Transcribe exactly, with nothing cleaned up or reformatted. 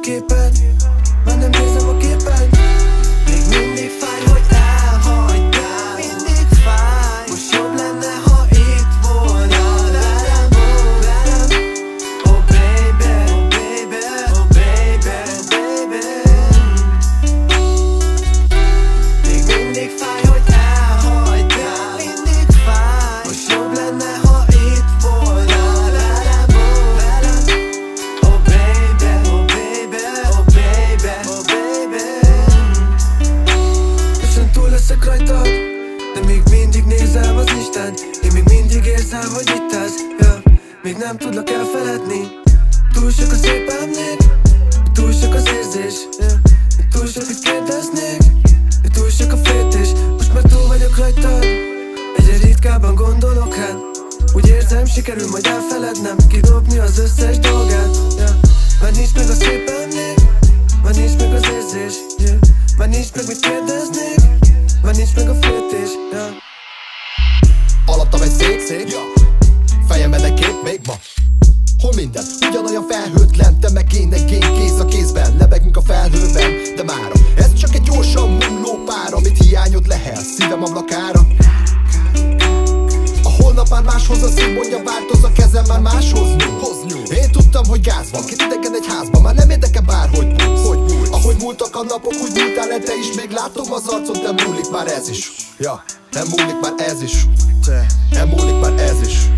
képed, már nem nézem a képed. Még mindig fáj, hogy elhagytál. Mindig fáj. Most jobb lenne, ha itt volnál velem, velem. Oh baby, oh baby, oh baby, oh baby. Még mindig fáj, hogy elhagytál. Mindig fáj. Most jobb lenne, ha itt volnál velem, velem. Oh baby, oh baby, oh baby, oh baby. Lassan túl leszek rajtad, de még mindig nézem az Isten. Én még mindig érzem, hogy itt állsz, yeah. Még nem tudlak elfeledni. Túl sok a szép emlék, túl sok az érzés, yeah. Túl sok, hogy kérdeznék, túl sok a féltés. Most már túl vagyok rajtad, egyre ritkábban gondolok rád. Úgy érzem, sikerül majd elfelednem, kidobni az összes dolgát, yeah. Már nincs meg a szép emlék, már nincs meg az érzés, yeah. Már nincs meg mit kérdeznék, már nincs meg a féltés, yeah. Alattam egy szék, szék, fejemben egy kép még ma. Hol minden ugyanolyan felhőtlen, te meg én, egy én kéz a kézben. Lebegünk a felhőben, de mára ez csak egy gyorsan múló pár, amit hiányod lehel szívem ablakára. A holnap már máshoz a szín, mondja változ a kezem már máshoz nyúl. Én tudtam, hogy gáz van, két idegen egy házban, már nem érdekel bárhogy múlsz. Hogy múlsz. Ahogy múltak a napok, úgy múltál el te is. Még látom az arcod, de múlik már ez is. Ja, nem múlik már ez is. Nem múlik már ez is.